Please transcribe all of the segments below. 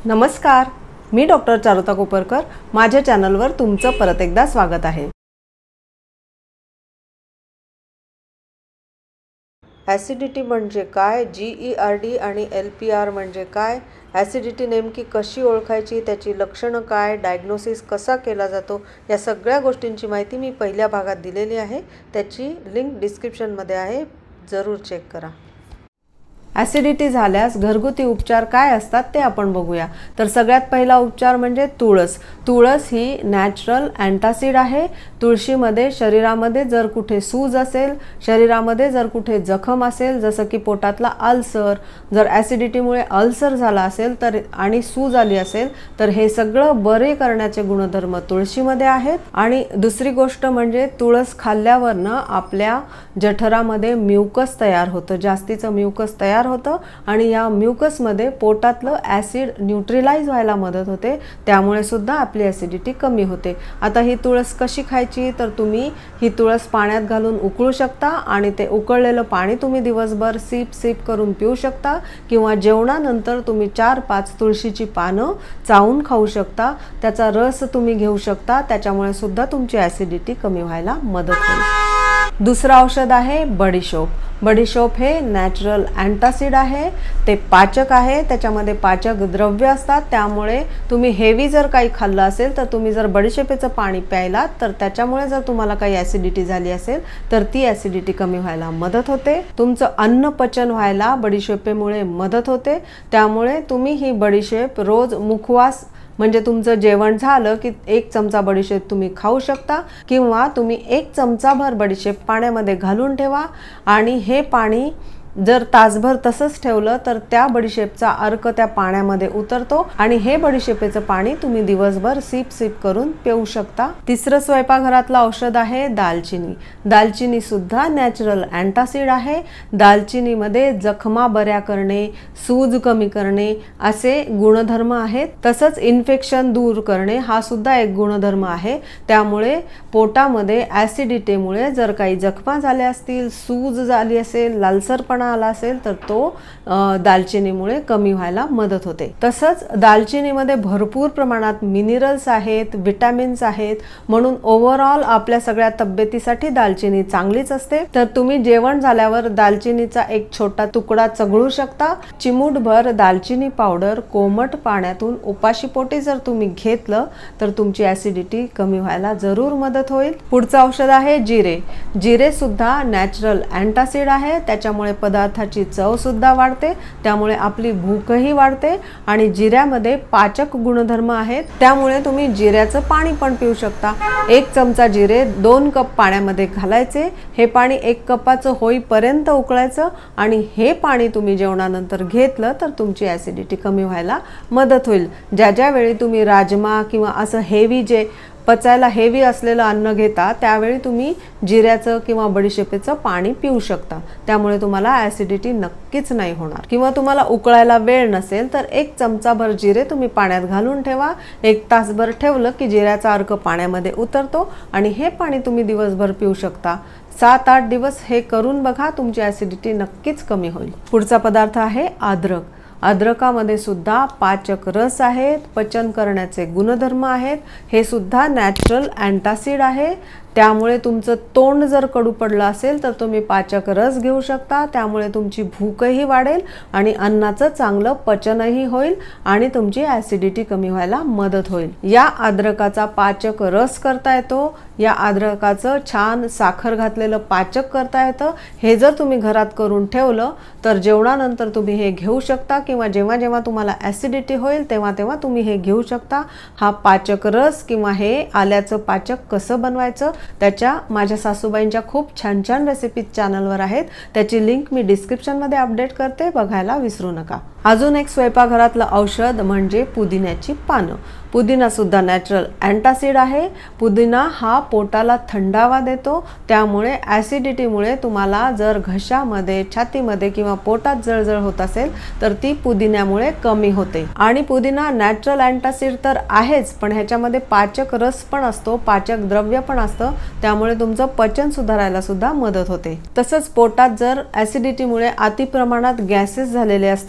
नमस्कार, मी डॉक्टर चारुता कोपरकर. माझ्या चॅनलवर तुमचं परत एकदा स्वागत आहे. ॲसिडिटी म्हणजे काय, GERD आणि LPR म्हणजे काय, ॲसिडिटी नेमकी कशी ओळखायची, त्याची लक्षणं काय, डायग्नोसिस कसा केला जातो, या सगळ्या गोष्टींची माहिती मी पहिल्या भागात दिलेली आहे. त्याची लिंक डिस्क्रिप्शनमध्ये आहे, जरूर चेक करा. ॲसिडिटी झाल्यास घरगुती उपचार काय असतात ते आपण बघूया. तर सगळ्यात पहिला उपचार म्हणजे तुळस. तुळस ही नॅचरल अँटासिड आहे. तुळशीमध्ये शरीरामध्ये जर कुठे सूज असेल, शरीरामध्ये जर कुठे जखम असेल, जसं की पोटातला अल्सर, जर ॲसिडिटीमुळे अल्सर झाला असेल तर आणि सूज आली असेल तर हे सगळं बरे करण्याचे गुणधर्म तुळशीमध्ये आहेत. आणि दुसरी गोष्ट म्हणजे तुळस खाल्ल्यावरनं आपल्या जठरामध्ये म्युकस तयार होतं, जास्तीचं म्युकस तयार होतं आणि या म्युकसमध्ये पोटातलं ॲसिड न्यूट्रलाइज व्हायला मदत होते. त्यामुळे सुद्धा आपली ॲसिडिटी कमी होते. आता ही तुळस कशी खायची, तर तुम्ही ही तुळस पाण्यात घालून उकळू शकता आणि ते उकळलेलं पाणी तुम्ही दिवसभर सिप करून पिऊ शकता किंवा जेवणानंतर तुम्ही 4-5 तुळशीची पानं चावून खाऊ शकता. त्याचा रस तुम्ही घेऊ शकता. त्याच्यामुळे सुद्धा तुमची ॲसिडिटी कमी व्हायला मदत होईल. दुसरं औषध आहे बडीशोप. बडीशोप हे नॅचरल अँटासिड आहे. ते पाचक आहे, त्याच्यामध्ये पाचक द्रव्य असतात. त्यामुळे तुम्ही हेवी जर काही खाल्लं असेल तर तुम्ही जर बडीशेपेचं पाणी प्यायलात तर त्याच्यामुळे जर तुम्हाला काही ॲसिडिटी झाली असेल तर ती ॲसिडिटी कमी व्हायला मदत होते. तुमचं अन्न पचन व्हायला बडीशेपेमुळे मदत होते. त्यामुळे तुम्ही ही बडीशेप रोज मुखवास म्हणजे तुमचं जेवण झालं की 1 चमचा बडीशेप तुम्ही खाऊ शकता किंवा तुम्ही 1 चमचाभर बडीशेप पाण्यामध्ये घालून ठेवा आणि हे पाणी जर तासभर तसंच ठेवलं तर त्या बडीशेपचा अर्क त्या पाण्यामध्ये उतरतो आणि हे बडीशेपेचं पाणी तुम्ही दिवसभर सिप करून पिऊ शकता. तिसरं स्वयंपाकघरातलं औषध आहे दालचिनी. दालचिनी सुद्धा नॅचरल अँटासिड आहे. दालचिनीमध्ये जखमा बऱ्या करणे, सूज कमी करणे असे गुणधर्म आहेत. तसंच इन्फेक्शन दूर करणे हा सुद्धा एक गुणधर्म आहे. त्यामुळे पोटामध्ये ॲसिडिटीमुळे जर काही जखमा झाल्या असतील, सूज झाली असेल, लालसरपणा आला असेल तर तो दालचिनीमुळे कमी व्हायला मदत होते. तसंच दालचिनीमध्ये भरपूर प्रमाणात मिनरल्स आहेत, विटॅमिन्स आहेत. म्हणून ओव्हरऑल आपल्या सगळ्या तब्येतीसाठी दालचिनी चांगलीच असते. तर तुम्ही जेवण झाल्यावर दालचिनीचा एक छोटा तुकडा चघळू शकता. चिमूटभर दालचिनी पावडर कोमट पाण्यातून उपाशीपोटी जर तुम्ही घेतलं तर तुमची ॲसिडिटी कमी व्हायला जरूर मदत होईल. पुढचं औषध आहे जिरे. जिरे सुद्धा नॅचरल अँटासिड आहे. त्याच्यामुळे पदार्थाची चव सुद्धा वाढते. त्यामुळे आपली भूकही वाढते आणि जिऱ्यामध्ये पाचक गुणधर्म आहेत. त्यामुळे तुम्ही जिऱ्याचं पाणी पण पिऊ शकता. 1 चमचा जिरे 2 कप पाण्यामध्ये घालायचे. हे पाणी 1 कपाचं होईपर्यंत उकळायचं आणि हे पाणी तुम्ही जेवणानंतर घेतलं तर तुमची ॲसिडिटी कमी व्हायला मदत होईल. ज्या वेळी तुम्ही राजमा किंवा असं हेवी जे पचायला हेवी असलेलं अन्न घेता त्यावेळी तुम्ही जिऱ्याचं किंवा बडीशेपेचं पाणी पिऊ शकता. त्यामुळे तुम्हाला ॲसिडिटी नक्कीच नाही होणार. किंवा तुम्हाला उकळायला वेळ नसेल तर 1 चमचाभर जिरे तुम्ही पाण्यात घालून ठेवा. 1 तासभर ठेवलं की जिऱ्याचा अर्क पाण्यामध्ये उतरतो आणि हे पाणी तुम्ही दिवसभर पिऊ शकता. 7-8 दिवस हे करून बघा, तुमची ॲसिडिटी नक्कीच कमी होईल. पुढचा पदार्थ आहे अद्रक. अद्रकामध्ये सुद्धा पाचक रस आहेत, पचन करण्याचे गुणधर्म आहेत. हे सुद्धा नॅचरल अँटासिड आहे. त्यामुळे तुमचं तोंड जर कडू पडलं असेल तर तुम्ही पाचक रस घेऊ शकता. त्यामुळे तुमची भूकही वाढेल आणि अन्नाचं चांगलं पचनही होईल आणि तुमची ॲसिडिटी कमी व्हायला मदत होईल. या अद्रकाचा पाचक रस करता येतो. या अद्रकाचं छान साखर घातलेलं पाचक करता येतं. हे जर तुम्ही घरात करून ठेवलं तर जेवणानंतर तुम्ही हे घेऊ शकता किंवा जेव्हा तुम्हाला ॲसिडिटी होईल तेव्हा तुम्ही हे घेऊ शकता. हा पाचक रस किंवा हे आल्याचं पाचक कसं बनवायचं त्याच्या माझ्या सासूबाईंच्या खूप छान रेसिपीज चॅनलवर आहेत. त्याची लिंक मी डिस्क्रिप्शनमध्ये अपडेट करते, बघायला विसरू नका. अजून एक स्वयंपाकघरातलं औषध म्हणजे पुदिन्याची पानं. पुदिना सुद्धा नॅचरल अँटासिड आहे. पुदिना हा पोटाला थंडावा देतो. त्यामुळे ॲसिडिटीमुळे तुम्हाला जर घशामध्ये, छातीमध्ये किंवा पोटात जळजळ होत असेल तर ती पुदिन्यामुळे कमी होते. आणि पुदिना नॅचरल अँटासिड तर आहेच, पण ह्याच्यामध्ये पाचक रस पण असतो, पाचक द्रव्य पण असतं. त्यामुळे तुमचं पचन सुधारायला सुद्धा मदत होते. तसंच पोटात जर ॲसिडिटीमुळे अति प्रमाणात गॅसेस झालेले असतील तर हे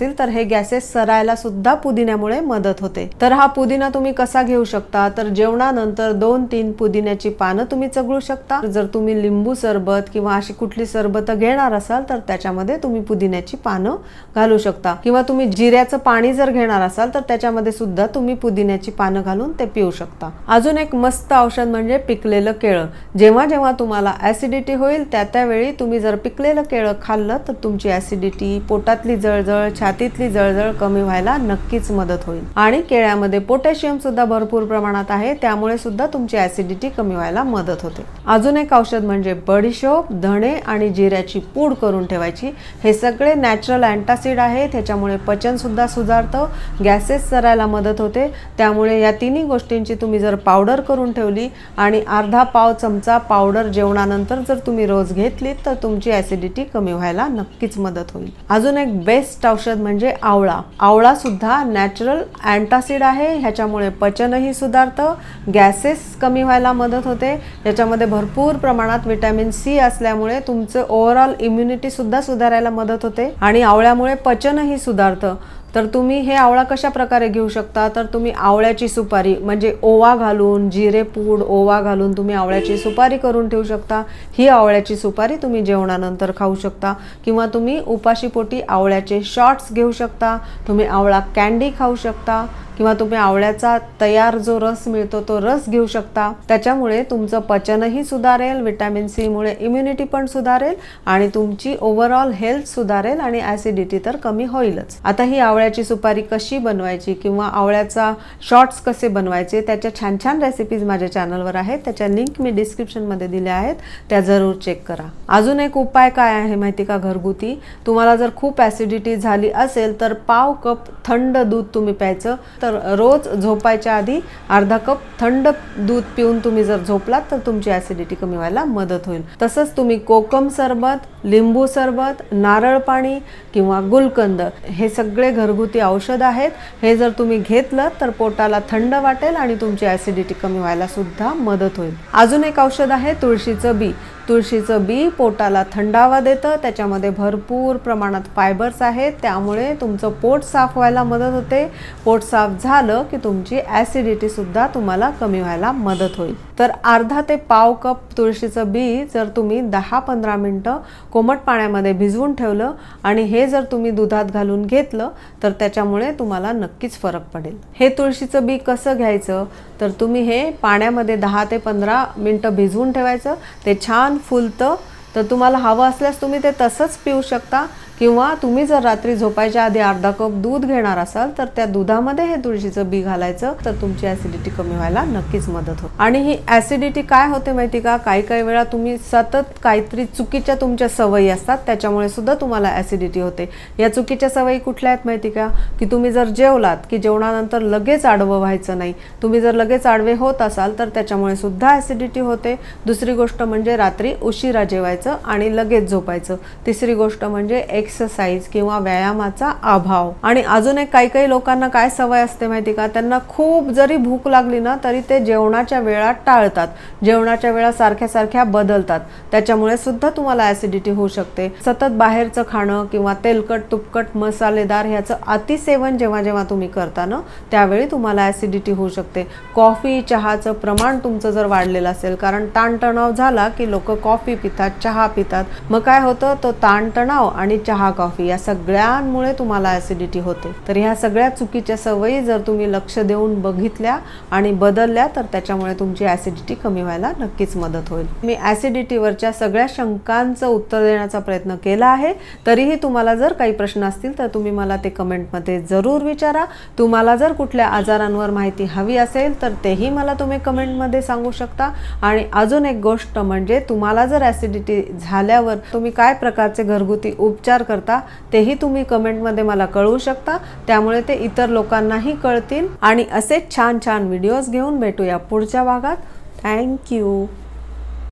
हे गॅसेस सरायला सुद्धा पुदिन्यामुळे मदत होते। तर हा पुदिना तुम्ही कसा घेऊ शकता, तर जेवणानंतर 2-3 पुदिन्याची पानं तुम्ही चगळू शकता। जर तुम्ही लिंबू सरबत किंवा अशी कुठली सरबत घेणार असाल तर त्याच्यामध्ये तुम्ही पुदिन्याची पानं घालू शकता, किंवा तुम्ही जिऱ्याचं पाणी जर घेणार असाल तर त्याच्यामध्ये सुद्धा तुम्ही पुदिन्याची पानं घालून ते पिऊ शकता। अजून एक मस्त औषध म्हणजे पिकलेलं केळं। जेव्हा जेव्हा तुम्हाला ऍसिडिटी होईल त्यावेळी तुम्ही जर पिकलेलं केळं खाल्लं तर तुमची ऍसिडिटी, पोटातली जळजळ, छातीतली जळजळ कमी व्हायला नक्कीच मदत होईल। आणि केळ्यामध्ये पोटॅशियम सुद्धा भरपूर प्रमाणात आहे, त्यामुळे सुद्धा तुमची ऍसिडिटी कमी व्हायला मदत होते। अजून एक औषध म्हणजे बडीशोप, धणे आणि जिऱ्याची पूड करून ठेवायची। हे सगळे नॅचरल अँटासिड आहे, त्याच्यामुळे पचन सुद्धा सुधारतं, गॅसेस सरायला मदत होते। त्यामुळे या तिन्ही गोष्टींची तुम्ही जर पावडर करून ठेवली आणि अर्धा पाव चमचा पावडर जेवणानंतर जर तुम्ही रोज घेतली तर तुमची ऍसिडिटी कमी व्हायला नक्कीच मदत होईल। अजून एक बेस्ट औषध म्हणजे आवळा। आवळा सुद्धा नॅचरल अँटासिड आहे, ह्याच्यामुळे पचनही सुधारतं, गॅसेस कमी व्हायला मदत होते। याच्यामध्ये भरपूर प्रमाणात व्हिटॅमिन सी असल्यामुळे तुमचं ओव्हरऑल इम्युनिटी सुद्धा सुधारायला मदत होते आणि आवळ्यामुळे पचनही सुधारतं। तर तुम्ही हे आवळा कशा प्रकारे घेऊ शकता, तर तुम्ही आवळ्याची सुपारी म्हणजे ओवा घालून, जिरे पूड, ओवा घालून तुम्ही आवळ्याची सुपारी करून ठेवू शकता। ही आवळ्याची सुपारी तुम्ही जेवणानंतर खाऊ शकता, किंवा तुम्ही उपाशीपोटी आवळ्याचे शॉट्स घेऊ शकता, तुम्ही आवळा कँडी खाऊ शकता, किंवा तुम्ही आवळ्याचा तयार जो रस मिळतो तो रस घेऊ शकता। त्याच्यामुळे तुमचं पचनही सुधारेल, व्हिटॅमिन सी मुळे इम्युनिटी पण सुधारेल आणि तुमची ओव्हरऑल हेल्थ सुधारेल आणि ऍसिडिटी तर कमी होईलच। आता ही आवळ्याची सुपारी कशी बनवायची किंवा आवळ्याचा शॉट्स कसे बनवायचे त्याच्या छान छान रेसिपीज माझ्या चॅनलवर आहेत, त्याच्या लिंक मी डिस्क्रिप्शन मध्ये दिल्या आहेत, त्या जरूर चेक करा। अजून एक उपाय काय आहे माहिती का घरगुती, तुम्हाला जर खूप ऍसिडिटी झाली असेल तर पाव कप थंड दूध तुम्ही प्यायचं। तर रोज झोपायच्या आधी अर्धा कप थंड दूध पिऊन तुम्ही जर झोपलात तर तुमची ऍसिडिटी कमी व्हायला मदत होईल। तसंच तुम्ही कोकम सरबत, लिंबू सरबत, नारळ पाणी किंवा गुलकंद हे सगळे घरगुती औषध आहेत। हे जर तुम्ही घेतलं तर पोटाला थंड वाटेल आणि तुमची ऍसिडिटी कमी व्हायला सुद्धा मदत होईल। अजून एक औषध आहे तुळशीचं बी। तुळशीचं बी पोटाला थंडावा देतं, त्याच्यामध्ये भरपूर प्रमाणात फायबर्स आहेत, त्यामुळे तुमचं पोट साफ व्हायला मदत होते। पोट साफ झालं की तुमची ऍसिडिटी सुद्धा तुम्हाला कमी व्हायला मदत होईल। तर अर्धा ते पाव कप तुळशीचं बी जर तुम्ही 10-15 मिनिटं कोमट पाण्यामध्ये भिजवून ठेवलं आणि हे जर तुम्ही दुधात घालून घेतलं तर त्याच्यामुळे तुम्हाला नक्कीच फरक पडेल। हे तुळशीचं बी कसं घ्यायचं, तर तुम्ही हे पाण्यामध्ये 10 ते 15 मिनिटं भिजवून ठेवायचं, ते छान फुलतं। तर तुम्हाला हवं असल्यास तुम्ही ते तसंच पिऊ शकता, किंवा तुम्ही जर रात्री झोपायच्या आधी अर्धा कप दूध घेणार असाल तर त्या दुधामध्ये हे तुळशीचं बी घालायचं, तर तुमची ऍसिडिटी कमी व्हायला नक्कीच मदत होते। आणि ही ऍसिडिटी काय होते माहिती का, काही वेळा तुम्ही सतत काहीतरी चुकीच्या तुमच्या सवयी असतात, त्याच्यामुळे सुद्धा तुम्हाला ऍसिडिटी होते। या चुकीच्या सवयी कुठल्या आहेत माहिती का, की तुम्ही जर जेवलात की जेवणानंतर लगेच आडवं व्हायचं नाही। तुम्ही जर लगेच आडवे होत असाल तर त्याच्यामुळे सुद्धा ऍसिडिटी होते। दुसरी गोष्ट म्हणजे रात्री उशिरा जेवायचं आणि लगेच झोपायचं। तिसरी गोष्ट म्हणजे एक्सरसाइज किंवा व्यायामाचा अभाव। आणि अजून एक काही लोकांना काय सवय असते माहिती का, त्यांना खूप जरी भूक लागली ना तरी ते जेवणाच्या वेळा टाळतात, जेवणाच्या वेळा सारख्या बदलतात, त्याच्यामुळे सुद्धा तुम्हाला ऍसिडिटी होऊ शकते। सतत बाहेरचं खाणं किंवा तेलकट, तुपकट, मसालेदार ह्याचं अतिसेवन जेव्हा तुम्ही करता ना त्यावेळी तुम्हाला ऍसिडिटी होऊ शकते। कॉफी, चहाचं प्रमाण तुमचं जर वाढलेलं असेल, कारण ताणतणाव झाला की लोक कॉफी पितात, चहा पितात, मग काय होतं, तो ताणतणाव आणि चहा, कॉफी या सगळ्यांमुळे तुम्हाला ऍसिडिटी होते। तर ह्या सगळ्या चुकीच्या सवयी जर तुम्ही लक्ष देऊन बघितल्या आणि बदलल्या तर त्याच्यामुळे तुमची ऍसिडिटी कमी व्हायला नक्कीच मदत होईल। मी ऍसिडिटीवरच्या सगळ्या शंकांचं उत्तर देण्याचा प्रयत्न केला आहे। तरीही तुम्हाला जर काही प्रश्न असतील तर तुम्ही मला ते कमेंटमध्ये जरूर विचारा। तुम्हाला जर कुठल्या आजारांवर माहिती हवी असेल तर तेही मला तुम्ही कमेंटमध्ये सांगू शकता। आणि अजून एक गोष्ट म्हणजे तुम्हाला जर ऍसिडिटी झाल्यावर तुम्ही काय प्रकारचे घरगुती उपचार करता तेही तुम्ही कमेंटमध्ये मला कळवू शकता, त्यामुळे ते इतर लोकांनाही कळतील। आणि असेच छान छान व्हिडिओज घेऊन भेटूया पुढच्या भागात। थँक्यू।